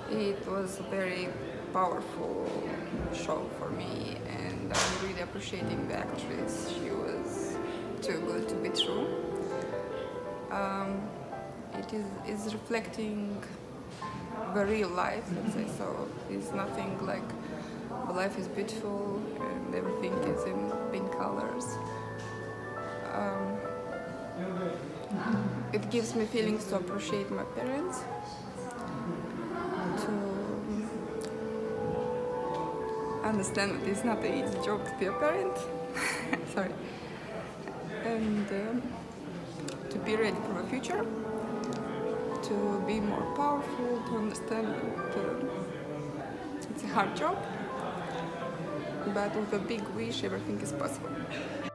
It was a very powerful show for me, and I'm really appreciating the actress. She was too good to be true. It is reflecting the real life, let's say so. It's nothing like the life is beautiful and everything is in pink colors. It gives me feelings to appreciate my parents, to understand that it's not an easy job to be a parent, sorry, and to be ready for the future, to be more powerful, to understand that it's a hard job, but with a big wish everything is possible.